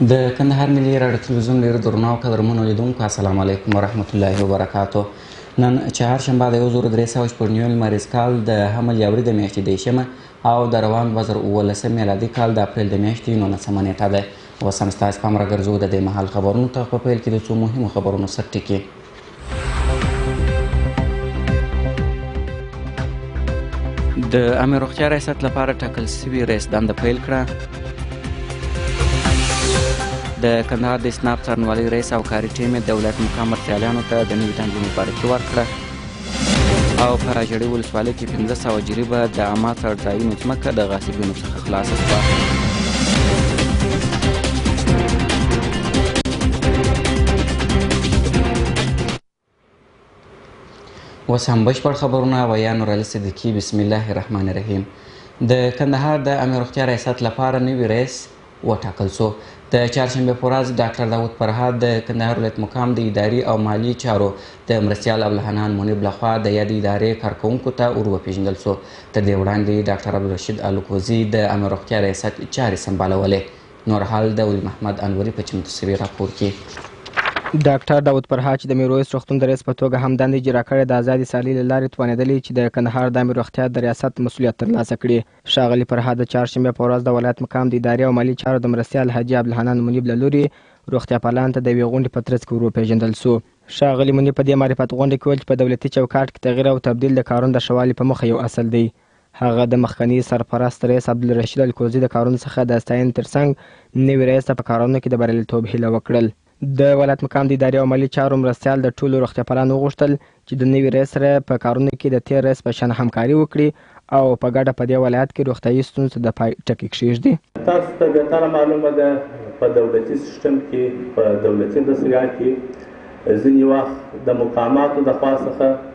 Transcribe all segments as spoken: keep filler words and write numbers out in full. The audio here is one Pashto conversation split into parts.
د کندهار ملي راډیو تلویزیون ډېر درنو او قدرمنو لیدونکو السلام علیکم ورحمت الله وبرکاتو. نن چهارشنبه د یو زر درې سوه شپږ نوي لمریز کال د حمل یاوري د میاشتې دېرشمه او د روان دوه زره اوولسم میلادي کال د اپریل د میاشتې نولسمه نیټه ده. اوس هم ستاسې پام راګرځو د دې مهال خبرونو ته. په پیل کې د څو مهمو خبرونو سر ټکي. د عامه روغتیا ریاست لپاره ټاکل سوي رئیس دنده پیل کړه. د کندهار د اسناب څارنوالۍ رئیس او کاري ټیم یې د ولایت مقام مرستیالانو ته د نوي دندې مبارکي ورکړه. او په ژړۍ ولسوالۍ کې پنځه سوه جریبه د عامه څړځایونو ځمکه د غاصبینو څخه خلاصه شوه. اوس هم بشپړ خبرونه. ویا نورعلي صدیقي. بسم الله الرحمن الرحیم. د کندهار د عامه روغتیا ریاست لپاره نوي رئیس وټاکل شو. د چهارشنبې په ورځ ډاکټر داود فرهاد د کندهار ولایت مقام د اداري او مالي چارو د مرستیال عبدالحنان منیب لخوا د یادې ادارې کارکوونکو ته ور وپېژندل شو. تر دې وړاندې ډاکټر عبدالرشید الکوزي د عامه روغتیا ریاست چارې سمبالولې. نور حال د ولی محمد انوري په چمتو شوي راپور کې. ډاکټر داود فرهاد چې د میرویس روغتون د رئیس په توګه هم دندې اجرا کړې د ازادې سیالۍ له لارې توانېدلی چې د کندهار د عامې روغتیا د ریاست مسؤلیت ترلاسه کړي. ښاغلي فرهاد د چهارشنبې په ورځ د ولایت مقام د اداري او مالي چارو د مرستیال حاجي عبدالحنان منیب له لورې روغتیا پالانو ته د یوې غونډې په ترڅ کې ور وپېژندل شو. ښاغلي منیب په دې معرفت غونډه کې ویل چې په دولتي چوکاټ کې تغییر او تبدیل د کارونو د ښه والي په موخه یو اصل دی. هغه د مخکني سرپرست رئیس عبدالرشید الکوزي د کارونو څخه د ستاینې ترڅنګ نوي رئیس ته په کارونو کې د بریالیتوب هیله وکړل. د ولایت مقام د اداري او مالي چارو مرستیال د ټولو روغتیا پالانو وغوښتل چې د نوي رئیس سره په کارونو کې د تېر رئیس په شان همکاري وکړي او په ګډه په دې ولایت کې روغتیايي ستونزو د پای ټکی کښېږدي. تاسو ته بهتره معلومه ده په دولتي سیستم کې په دولتي دستګاه کې ځینې وخت د مقاماتو د خوا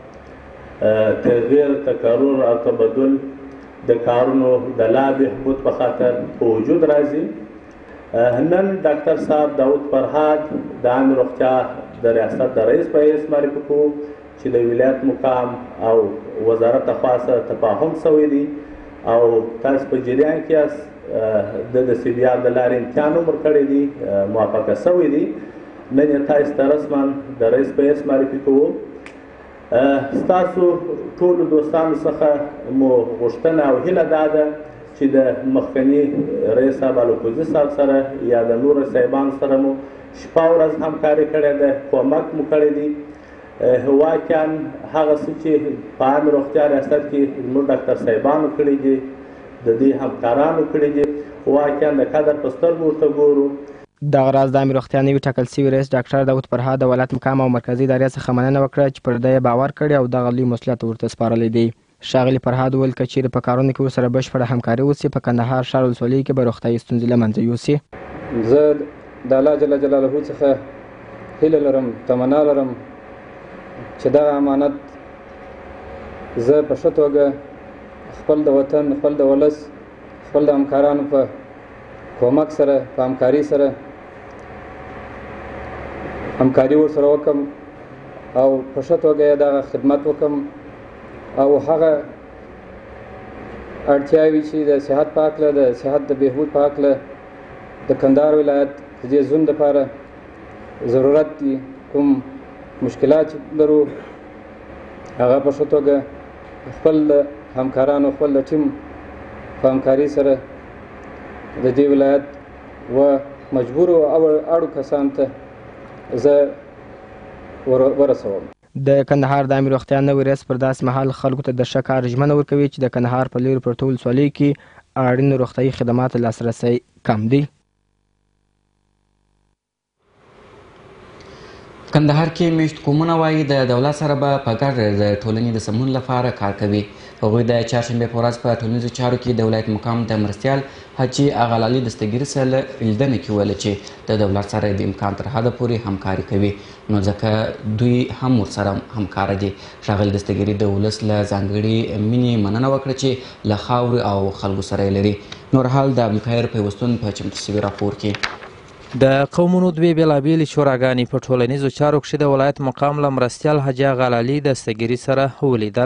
څخه تغییر تکرر او تبدل د کارونو د لا بهبود په خاطر په وجود راځي. نن ډاکټر صاحب داود فرهاد د عامې روغتیا د ریاست د رئیس په حیث معرفي کوو چې د ولایت مقام او وزارت خوا سره تفاهم شوی دی او تاسو په جریان کې یاست. د د سی بي آر د لارې امتحان هم ورکړی دی، موافقه شوی دی. نن یې تاسو ته رسما د رئیس په حیث معرفي کوو. ستاسو ټولو دوستانو څخه مو غوښتنه او هیله دا ده چې د مخکني رئیس صاحب الکوزي صاحب سره یا د نورو صاحبانو سره مو شپه ورځ همکاري کړې ده، کومک مو کړی دی. واقعا هغه څه چې په عامې روغتیا ریاست کې زموږ ډاکټر صاحبانو کړي دي، د دې همکارانو کړي دي، واقعا د قدر په سترګو ورته ګورو. دغه راز د عامې روغتیا نوي ټاکل سوي رئیس ډاکټر داود فرهاد د ولایت مقام او مرکزي ادارې څخه مننه وکړه چې پر ده یې باور کړی او دغه لوی مسؤلیت ورته سپارلی دی. ښاغلي فرهاد وویل که چیرې په کارونو کې ورسره بشپړه همکاري وسي په کندهار ښار ولسوالۍ کې به روغتیايي ستونزې له منځه یوسي. زه د الله جل جلاله څخه هیله لرم، تمنا لرم چې دغه امانت زه په ښه توګه خپل د وطن، خپل د ولس، خپل د همکارانو په کومک سره، په همکاري سره همکاري ورسره وکړم او په ښه توګه یې دغه خدمت وکړم او هغه اړتیاوې چې د صحت په هکله، د صحت د بهبود په هکله د کندهار ولایت د دې ژوند لپاره ضرورت دي، کوم مشکلات لرو هغه په ښه توګه خپل همکارانو، خپل د ټیم په همکاري سره د دې ولایت و مجبورو او اړو کسانو ته زه ورسوم. د کندهار د عامې روغتیا نوی رئیس پر داسې مهال خلکو ته د ښه کار ژمنه ورکوي چې د کندهار په لیرې پرتو ولسوالیو کې اړینو روغتیايي خدماتو لاسرسی کم دی. کندهار کې میشت قومونه وایي د دولت سره به په ګډه د ټولنې د سمون لپاره کار کوي. هغوی د چهارشنبې په ورځ په ټولنیزو چارو کې د ولایت مقام د مرستیال حاجي اغالالي دستګیري سره لیدنه کې ویل چې د دولت سره د امکان تر حده پورې همکاري کوي، نو ځکه دوی هم ورسره همکاره دي. ښاغلي دستګیري د ولس له ځانګړي مینې مننه وکړه چې له خاورې او خلکو سره یې لري. نور حال د عبدالقاهر پیوستون په چمتو شوي راپور کې. د قومونو دوې بېلابېلې شوراګانې په ټولنیزو چارو کښې د ولایت مقام له مرستیال حاجي اغالالي دستګیري سره ولیدل.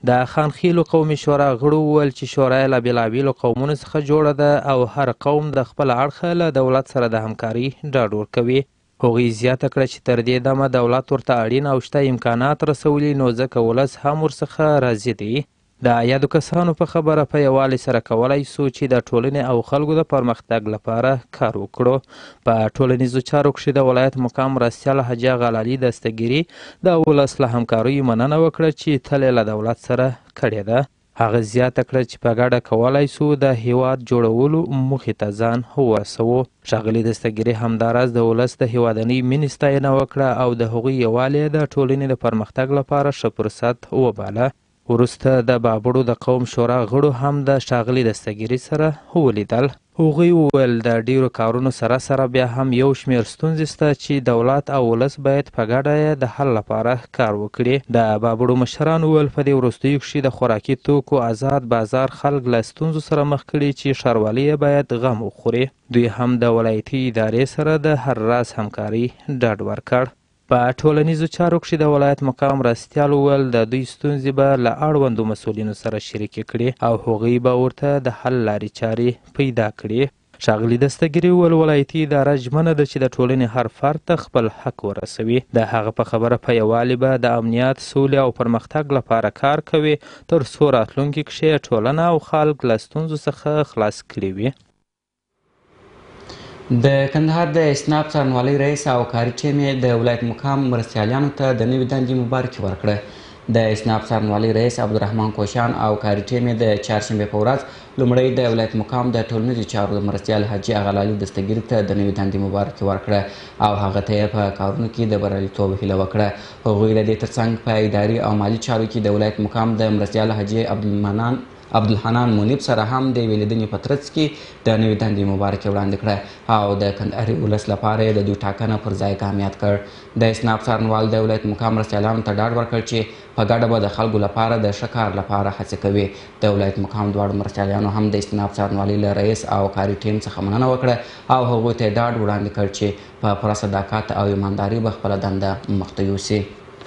د خانخیلو قومي شورا غړو وویل چې شورا یې له بېلابېلو قومونو څخه جوړه ده او هر قوم د خپل اړخه له دولت سره د همکارۍ ډاډ ورکوي. هغوی زیاته کړه چې تر دې دمه دولت ورته اړین او شته امکانات رسولي نو ځکه ولس هم ورڅخه راضي دی. د یادو کسانو په خبره په یووالي سره کولی سو چې د ټولنې او خلکو د پرمختګ لپاره کار وکړو. په ټولنیزو چارو کښې د ولایت مقام مرستیال حاجي اغالالي دستګیري د ولس له همکاریو مننه وکړه چې تل یې له دولت سره کړې ده. هغه زیاته کړه چې په ګډه کولی سو د هیواد جوړولو موخې ته ځان ورسوو. ښاغلي دستګیري همداراز د ولس د هیوادنۍ مینې ستاینه وکړه او د هغوی یووالی د ټولنې د پرمختګ لپاره ښه فرصت وباله. وروسته د بابړو د قوم شورا غړو هم د ښاغلي دستګیري سره ولیدل. هغوی وویل د ډیرو کارونو سره سره بیا هم یو شمېر ستونزې شته چې دولت او ولس باید په ګډه یې د حل لپاره کار وکړي. د بابړو مشران وویل په دې وروستیو کښې د خوراکي توکو آزاد بازار خلک له ستونزو سره مخ کړي چې ښاروالۍ یې باید غم وخوري. دوی هم د ولایتي ادارې سره د هر راز همکارۍ ډاډ ورکړ. په ټولنیزو چارو کښې د ولایت مقام مرستیال وویل د دوی ستونزې به له اړوندو مسؤلینو سره شریکې کړي او هغوی به ورته د حل لارې چارې پیدا کړي. ښاغلي دستګیري وویل ولایتي اداره ژمنه ده چې د ټولنې هر فرد ته خپل حق ورسوي. د هغه په خبره په یووالي به د امنیت، سولې او پرمختګ لپاره کار کوي تر څو راتلونکي کښې ټولنه او خلک له ستونزو څخه خلاص کړي وي. د کندهار د اسناب څارنوالۍ رئیس او کاري ټیم یې د ولایت مقام مرستیالیانو ته د نوې دندې مبارکي ورکړه. د اسناب څارنوالۍ رئیس عبدالرحمن کوشان او کاري ټیم یې د چهارشنبې په ورځ لومړی د ولایت مقام د ټولنیزو چارو د مرستیال حاجي اغالالي دستګیري ته د نوې دندې مبارکي ورکړه او هغه ته یې په کارونو کې د بریالیتوب هیله وکړه. هغوی له دې ترڅنګ په اداري او مالي چارو کې د ولایت مقام د مرستیال حاجي عبدالمنان عبدالحنان منیب سره هم د یوې لیدنې په ترڅ کې د نوې دندې مبارکي وړاندې کړه او د کندهاري ولس لپاره یې د دوی ټاکنه پر ځای کامیاب کړ. د اسناب څارنوال د ولایت مقام مرستیالانو ته ډاډ ورکړ چې په ګډه به د خلکو لپاره د ښه کار لپاره هڅې کوي. د ولایت مقام دواړو مرستیالانو هم د اسناب څارنوالۍ له رئیس او کاري ټیم څخه مننه وکړه او هغوی ته یې ډاډ وړاندې کړ چې په پوره صداقت او ایمانداري به خپله دنده مخته یوسي.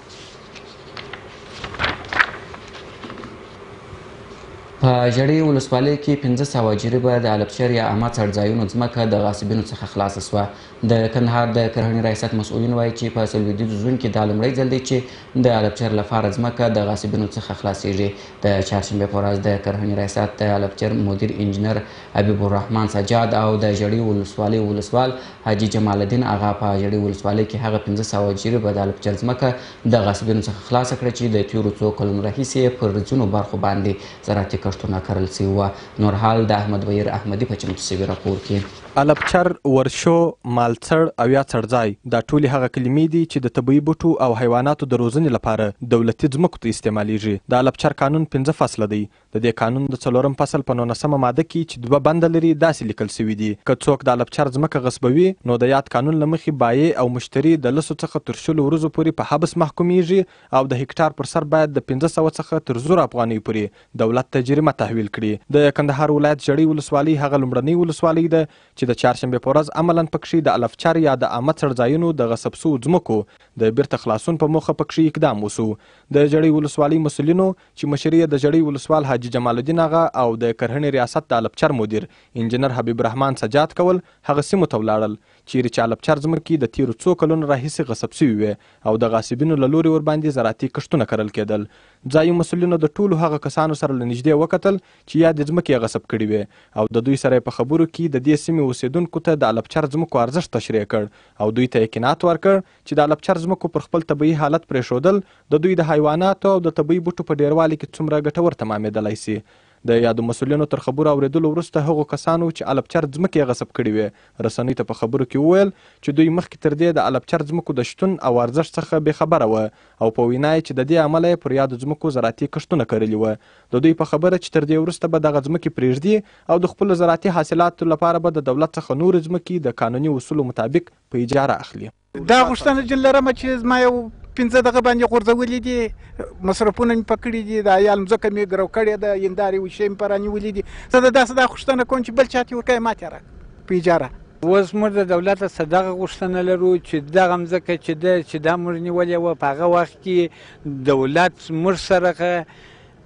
په ژړۍ ولسوالۍ کې پنځه سوه جریبه د الپچر یا عامه څړځایونو ځمکه د غاصبینو څخه خلاصه سوه. د کندهار د کرهڼې ریاست مسؤلین وایي چې په سلویدیځو زون کې دا لومړی ځل دی چې د الپچر لپاره ځمکه د غاصبینو څخه خلاصیږي. د چهارشنبې په ورځ د کرهڼې ریاست د الپچر مدیر انجینر حبیب الرحمن سجاد او د ژړۍ ولسوالۍ ولسوال حاجي جمال الدین اغا په ژړۍ ولسوالۍ کې هغه پنځه سوه جریبه د الپچر ځمکه د غاصبینو څخه خلاصه کړه چې د تېرو څو کلونو راهیسې پر ځینو برخو باندې زراعتي کښتونه کرل سوي وه. نور حال د احمد ویر احمدي په چمتو سوي راپور کې. الپچر، ورشو، مالڅړ او یا څړځای دا ټولې هغه کلمې دي چې د طبیعي بوټو او حیواناتو د روزنې لپاره دولتي ځمکو ته استعمالیږي. د الپچر قانون پنځه فصله دی. د دې قانون د څلورم فصل په نولسمه ماده کې چې دوه بنده لري داسې لیکل سوي دي که څوک د الپچر ځمکه غصبوي نو د یاد قانون له مخې بایع او مشتري د لسو څخه تر شلو ورځو پورې په حبس محکومیږي او د هکټار پر سر باید د پنځه سوه څخه تر زرو افغانیو پورې دولت ته جریمه تحویل کړي. د کندهار ولایت ژړۍ ولسوالۍ هغه لومړنۍ ولسوالۍ ده چې د چهارشنبې په ورځ عملا پکښې د الپچر یا د عامه څړځایونو د غصب سوو ځمکو د بیرته خلاصون په موخه پکښې اقدام وسو. د ژړۍ ولسوالۍ مسؤلینو چې مشري یې د ژړۍ ولسوال حاجي جمال الدین اغا او د کرهڼې ریاست د الپچر مدیر انجینر حبیب الرحمن سجاد کول هغه سیمو ته ولاړل چیرې چې الپچر ځمکې د تېرو څو کلونو راهیسې غصب سوي وې او د غاصبینو له لورې ورباندې زراعتي کښتونه کرل کېدل. ځایي مسؤلینو د ټولو هغه کسانو سره له نږدې وکتل چې یا د ځمکې غصب کړي وې او د دوی سره په خبرو کې د دې سیمې اوسېدونکو ته د الپچر ځمکو ارزښت تشریح کړ او دوی ته یې قناعت ورکړ چې د الپچر ځمکو پر خپل طبیعي حالت پرېښودل د دوی د حیواناتو او د طبیعي بوټو په ډیروالي کې څومره ګټور تمامېدلی سي. د یادو مسؤلینو تر خبرو اورېدلو وروسته هغو کسانو چې الپچر ځمکې یې غصب کړي وې رسنیو ته په خبرو کې وویل چې دوی مخکې تر دې د الپچر ځمکو د شتون او ارزښت څخه بېخبره وه او په وینا یې چې د دې امله یې پر یادو ځمکو زراعتي کښتونه کرلي وه. د دوی په خبره چې تر دې وروسته به دغه ځمکې پرېږدي او د خپلو زراعتي حاصلاتو لپاره به د دولت څخه نورې ځمکې د قانوني اصولو مطابق په اجاره اخلي. دا غوښتنه جن لرمه چې زما یو پنځه دغه باندې غورځولي دي مصرفونه مې پکړي دي د عیال مځکه مې ګرو کړې ده هندارې وشې مې په رانیولي دي. زه د داسې دا غوښتنه کوم چې بل چا ته ورکوي ما ته راکړه په اجاره. اوس موږ د دولت څخه دغه غوښتنه لرو چې دغه مځکه چې ده چې دا موږ نیولې وه په هغه وخت کې دولت موږ سره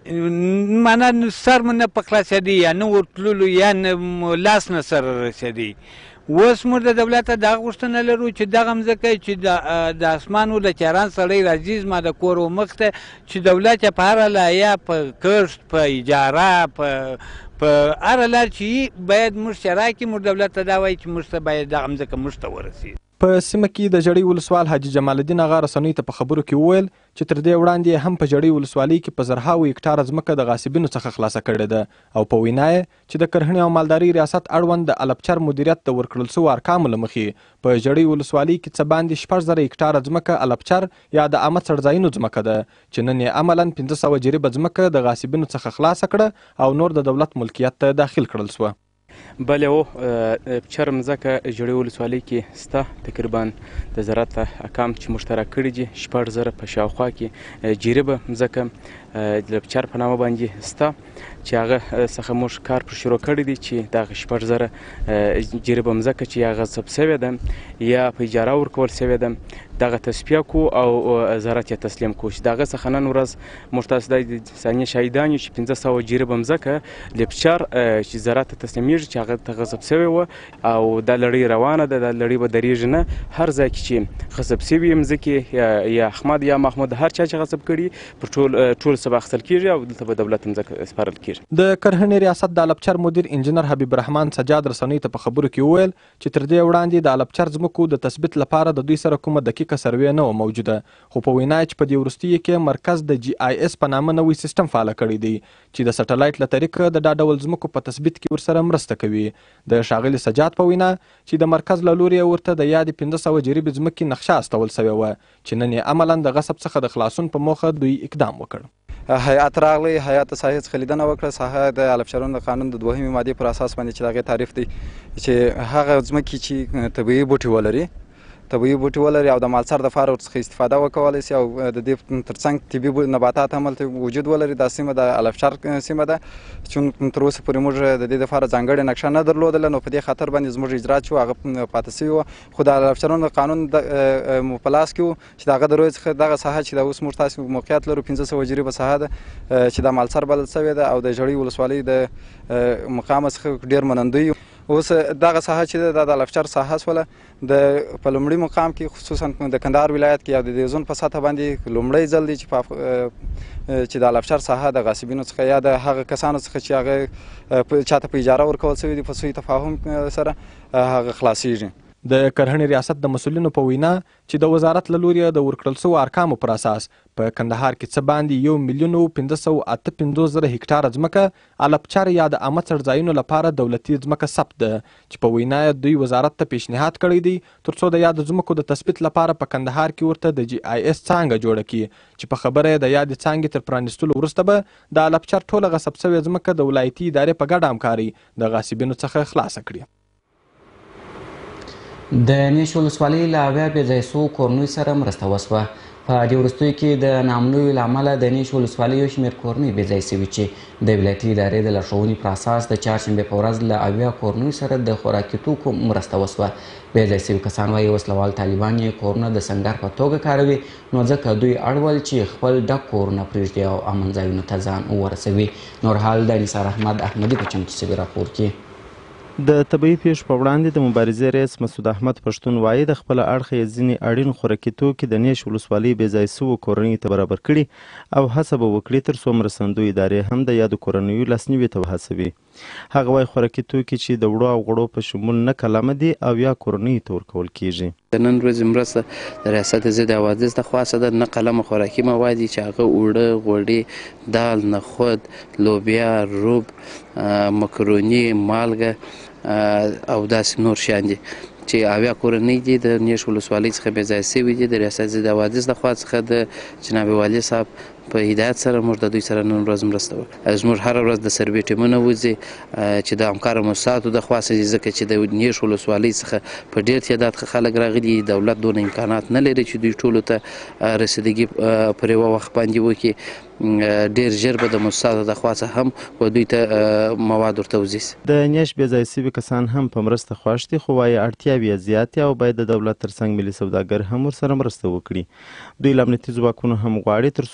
معنا سر مو نه په خلاصېدی یا نه ورتللو یا نه لاس نه سره رسېدی. اوس موږ د دولته دغه غوښتنه لرو چې دغه مځکه چې د اسمان و د چاران سړی راځي زما د کور و مخ ته چې دولت یې په هره لایه په کښت په اجاره په په هره لار چې باید موږ ته راکړي موږ دولت ته دا وایي چې موږ ته باید دغه مځکه موږ ته ورسېږي. په سیمه کې د ژړۍ ولسوال حاجي جمال الدین اغا رسنیو ته په خبرو کې وویل چې تر دې وړاندې هم په ژړۍ ولسوالۍ کې په زرهاوو هکټاره ځمکه د غاصبینو څخه خلاصه کړې ده او په وینا یې چې د کرهڼې او مالدارۍ ریاست اړوند د الپچر مدیریت د ورکړل سوو ارقامو له مخې په ژړۍ ولسوالۍ کې څه باندې شپږ زره هکټاره ځمکه الپچر یا د عامه څړځایونو ځمکه ده چې نن یې عملاً پنځه سوه جریبه ځمکه د غاصبینو څخه خلاصه کړه او نور د دولت ملکیت ته داخل کړل سوه. بله او چر مځکه ژړۍ ولسوالۍ کې سته تقریبا د زراعت احکام چې مشترک کړي دي شپږ زره په شاوخوا کې جریبه مځکه د چر په نامه باندې سته چې هغه څخه موږ کار پر شروع کړی دی چې دغه شپږ زره جریبه مځکه چې یا غصب سوې ده یا په اجاره ورکول سوې ده دغه تصفیه کو او زراعت یې تسلیم کو چې دغه څخه نن ورځ موږ تاسو د ثانیې شاهدان یو چې پنځه سوه جریبه مځکه لپچر چې زراعت ته تسلیمیږي چې هغه ته غصب سوې وه او دا لړۍ روانه ده دا لړۍ به درېږي نه هر ځای کې چې غصب سوي مځکې یا احمد یا محمود هر چا چې غصب کړي پر ټول ټول څه به اخیستل کېږي او دلته به دولت مځکه سپارل کېږي. د کرهڼې ریاست د الپچر مدیر انجینر حبیب الرحمن سجاد رسنیو ته په خبرو کې وویل چې تر دې وړاندې د الپچر ځمکو د تثبیت لپاره د دوی سره کومه دقیقه سروې نه وه موجوده خو په وینا چې په دې وروستیو کې مرکز د جی آی اس په نامه نوی سیستم فعاله کړی دی چې د سټلایټ له طریقه د دا ډول ځمکو په تثبیت کې ورسره مرسته کوي. د ښاغلي سجاد په وینا چې د مرکز له لورې ورته د یادې پنځه سوه جریبې ځمکې نقشه استول سوې وه چې نن یې عملاً د غصب څخه د خلاصون په موخه دوی اقدام وکړ. هیئت راغلی هیئت د ساحې څخه لیدنه وکړه ساحه د الپچرونو د قانون د دوهمې مادې پر اساس باندې چې د هغې تعریف دی چې هغه ځمکې چې طبیعي بوټي ولري طبیعي بوټي ولري او د مالڅر دپاره ورڅخه استفاده وکولی سي او د دې ترڅنګ طبي نباتات هم هلته وجود ولري. دا سیمه د الپچر سیمه ده چې تر اوسه پورې موږ د دې دپاره ځانګړې نقشه نه درلودله نو په دې خاطر باندې زموږ اجرات چې و هغه پاته سوي وه خو د الپچرونو قانون مو په لاس کې و چې د هغه د روی څخه دغه ساحه چې د اوس موږ تاسو موقعیت لرو پنځه سوه جریبه ساحه ده چې د مالڅر بلل سوې ده او د ژړۍ ولسوالۍ د مقامه څخه ډېر منندوی اوس دغه ساحه چې ده د الپچر ساحه شوله د په لومړي مقام کې خصوصا د کندهار ولایت کې یا د دې زون په سطحه باندې لومړی ځل دی چې چې د الپچر ساحه د غاصبینو څخه یا د هغه کسانو څخه چې هغه چاته په اجاره ورکول سوي دي په سوی تفاهم سره هغه خلاصیږي. د کرهڼې ریاست د مسؤلینو په وینا چې د وزارت له لورې د ورکړل سوو ارقامو پر اساس په کندهار کې څه باندې یو میلیون او پنځه سوه اته پنځوس زره هکټاره ځمکه الپچر یا د عامه څړځایونو لپاره دولتي ځمکه ثبت ده چې په وینا یې دوی وزارت ته پیشنهاد کړی دی تر څو د یادو ځمکو د تثبیت لپاره په کندهار کې ورته د جی آی اس څانګه جوړه کړي چې په خبره یې د یادې څانګې تر پرانیستلو وروسته به د الپچر ټوله غصب سوې ځمکه د ولایتي ادارې په ګډه همکارۍ د غاصبینو څخه خلاصه کړي. د نیش ولسوالۍ له اویا بې ځای سوو کورنیو سره مرسته وسوه. په دې وروستیو کې د ناامنیو له امله د نیش ولسوالۍ یو شمېر کورنۍ بې ځای سوي چې د ولایتي ادارې د لارښوونې پر اساس د چهارشنبې په ورځ له اویا کورنیو سره د خوراکي توکو مرسته وسوه. بې ځای سوي کسان وایي وسلوال طالبان یې کورونه د سنګر په توګه کاروي نو ځکه دوی اړول چې خپل ډک کورونه پرېږدي او امن ځایونو ته ځان ورسوي. نور حال د نثار احمد احمدي په چمتو سوي راپور کې. د طبیعي پیښو په وړاندې د مبارزې رئیس مسعود احمد پښتون وایي د خپله اړخه یې ځینې اړین خوراکي توکي د نیش ولسوالۍ بې ځای سوو کورنیو ته برابر کړي او هڅه به وکړي تر څو مرستندویه ادارې هم د یادو کورنیو لاسنیوي ته وهڅوي. هغه وایي خوراکي توکي چې د وړو او غړو په شمول نه کلمه دي او یا کورنیو ته ورکول کیږي. د نن ورځې مرسته د ریاست ضد حوادث د خوا څخه د نه قلمه خوراکي مواد دي چې هغه اوړه غوړي دال نخود لوبیا روب مکروني مالګه او داسې نور شیان دي چې اویا کورنۍ دي د نیش ولسوالۍ څخه بې ځای سوي دي. د ریاست ضد حوادث د خوا څخه د جناب والي صاحب په هدایت سره موږ د دوی سره نن ورځ مرسته وکړه. زموږ هره ورځ د سروې ټیمونه وځي چې د همکارو موسساتو د خوا څخه ځکه چې د نیش ولسوالۍ څخه په ډېر تعداد کې خلک راغلي دولت دونه امکانات نه لري چې دوی ټولو ته رسیدګي پر یوه وخت باندې وکړي. ډېر ژر به د موسساتو د خوا څخه هم و دوی ته مواد ورته وځي. د نیش بې ځای سوي کسان هم په مرسته خوښ دي خو وایي اړتیاوې یې زیاتې او باید د دولت ترڅنګ ملي سوداګر هم ورسره مرسته وکړي. دوی له امنیتي ځواکونو هم غواړي تر څو ولسوالۍ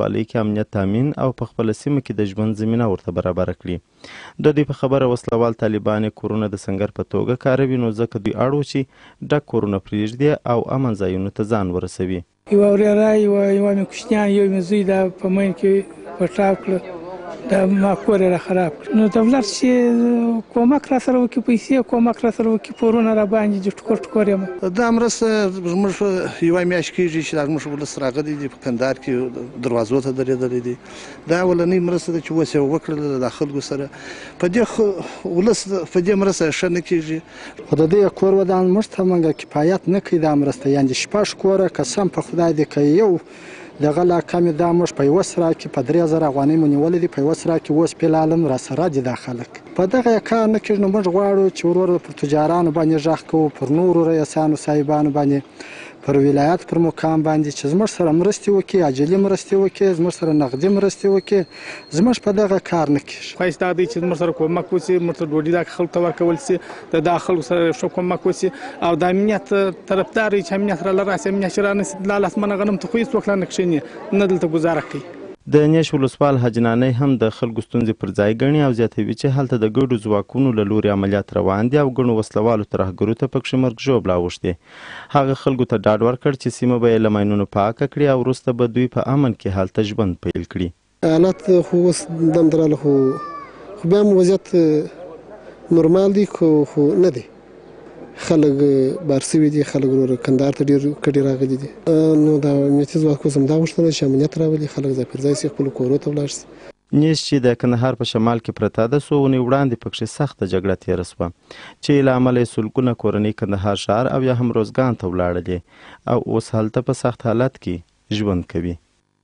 ولسوالۍ کې امنیت تامین او په خپله سیمه کې د ژوند زمینه ورته برابره کړي. د دوی په خبره وسلوال طالبان کورونه د سنګر په توګه کاروي، نو ځکه دوی اړ وو چې ډک کورونه پرېږدي او امن ځایونو ته ځان ورسوي. یوه ورېره یوه یوه مې کوچنیان یو مې زوی دا په مین کې پټاو کړه، دا ما کور یې را خراب کړ. نو دولت چې کومک را سره وکړي، پیسې کومک را سره وکړي، پورونه را باندې چې ټوکر ټوکر یم. دا مرسته زموږ یوه میاشت کېږي چې دا زموږ ولس راغلی دي، په کندهار کې دروازو ته درېدلی دي. دا اولنۍ مرسته ده چې اوس یې وکړله د خلکو سره. په دې ولس په دې مرسته ښه نه کېږي. خو د دې کور ودان موږ ته موږ کفایت نه کوي دا مرسته. یعنې شپږ کوره قسم په خدای دی که یو دغه لا کمې دا موږ په یوه سره کې په درې زره افغانۍ مو نیولې دي، په یوه سره کې اوس فعلالم را سره دي دا خلک. په دغه کار نه کېږي. نو موږ غواړو چې ورور پر تجارانو باندې غږ کوو، پر نورو رئیسانو صاحبانو باندې، پر ولایت پر مقام باندې چې زموږ سره مرستې وکړي، عاجلې مرستې وکړي، زموږ سره نغدي مرستې وکړي. زموږ په دغه کار نه کېږي. خواهش دا دی چې زموږ سره کومک وشي، موږ ته ډوډۍ دا خلکو ته ورکول شي، د دا خلکو سره ښه کومک وشي او د امنیت طرفدار چې امنیت را راسي، امنیت چې رانسي لا لاسمنه غنم ته خو هېڅوک لا نه کښېني، نه دلته ګزاره کوي. د نیش ولسوال حاجي نانی هم د خلکو ستونزې پر ځای ګڼي او زیاتوي چې هلته د ګډو ځواکونو له لوري عملیات روان دي او ګڼو وسلوالو ترهګرو ته پکښې مرګ ژوبله اوښتې. هغه خلکو ته ډاډ ورکړ چې سیمه به یې له ماینونو پاکه کړي او وروسته به دوی په امن کې هلته ژوند پیل کړي. حالات خو اوس دم دراله، خو خو بیا هم وضعیت نورمال دی، خو نه دی. خلک بار سوي دي، خلک ورور کندهار ته ډېر کډې راغلي دي. نو د امنیتي ځواکونو هم دا غوښتنه چې امنیت راولي، خلک ځای پر ځای شي، خپلو کورو ته ولاړ شي. نیش چې د کندهار په شمال کې پرته ده، څو اونۍ وړاندې پکښې سخته جګړه تېره شوه چې له امله یې سلګونه کورنۍ کندهار ښار او یا هم روزګان ته ولاړلې او اوس هلته په سخت حالت کې ژوند کوي.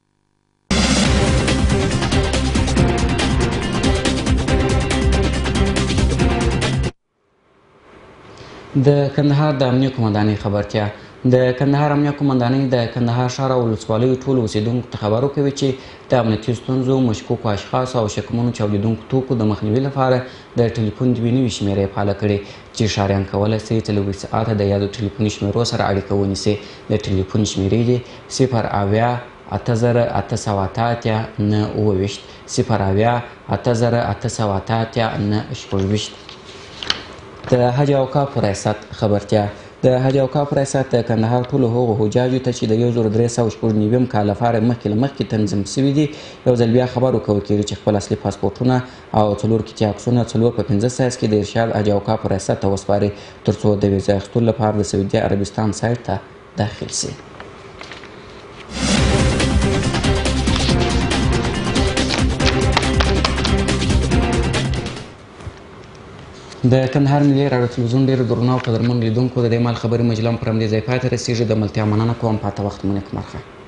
د کندهار د امنیه قومندانۍ خبرتیا. د کندهار امنیه قومندانۍ د کندهار ښار او ولسوالیو ټولو اوسېدونکو ته خبر ورکوي چې د امنیتي ستونزو، مشکوکو اشخاصو او شکمنو چاودېدونکو توکو د مخنیوي لپاره د ټلیفون دوې نوي شمېرې فعاله کړې چې ښاریان کولی سي څلوېښت ساعته د یادو ټلیفوني شمېرو سره اړیکه ونیسي. د ټلیفون شمېرې دي صفر اویا اته زره اته سوه اته اتیا نه اووه ویشت، صفر اویا اته زره اته سوه اته اتیا نه شپږ ویشت. د حج اوقاف ریاست خبرتیا. د حج اوقاف ریاست د کندهار ټولو هغو حجاجو ته چې د یو زر درې سوه شپږ نویم کال لپاره مخکې له مخکې تنظیم سوي دي یو ځل بیا خبر ورکول کېږي چې خپل اصلي پاسپورټونه او څلور کیتي عکسونه څلور په پنځه سایز کې د ارشاد حج اوقاف ریاست ته وسپاري تر څو د ویزا اخیستلو لپاره د سعودي عربستان سایټ ته داخل سي. د کندهار ملي راډیو تلویزیون ډېرو درنو او قدرمنو لیدونکو د دې مهال خبري مجله هم پر همدې ځای پای ته رسېږي. د ملتیا مننه کوم، پاته وخت مو نیکمرغه.